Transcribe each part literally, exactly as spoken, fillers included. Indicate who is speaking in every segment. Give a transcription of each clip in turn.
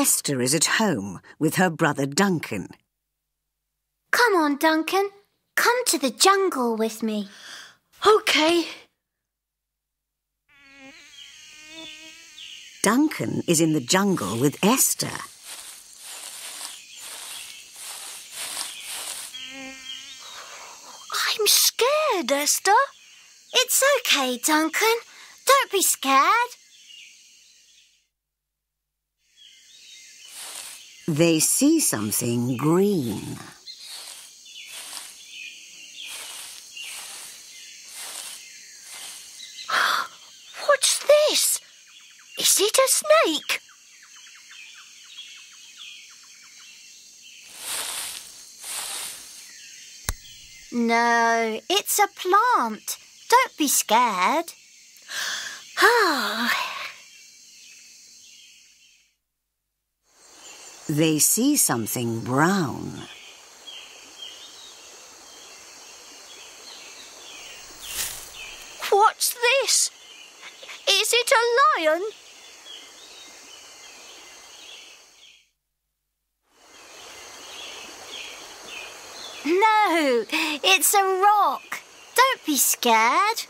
Speaker 1: Esther is at home with her brother Duncan.
Speaker 2: Come on, Duncan. Come to the jungle with me.
Speaker 3: OK.
Speaker 1: Duncan is in the jungle with Esther.
Speaker 3: I'm scared, Esther.
Speaker 2: It's OK, Duncan. Don't be scared.
Speaker 1: They see something green.
Speaker 3: What's this? Is it a snake?
Speaker 2: No, it's a plant. Don't be scared.
Speaker 3: Ah.
Speaker 1: They see something brown.
Speaker 3: What's this? Is it a lion?
Speaker 2: No, it's a rock. Don't be scared.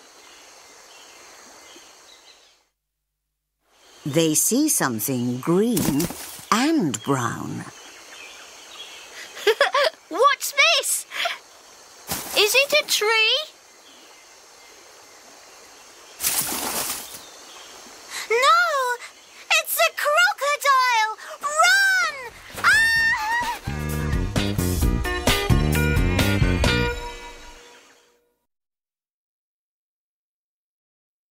Speaker 1: They see something green and brown.
Speaker 3: What's this? Is it a tree?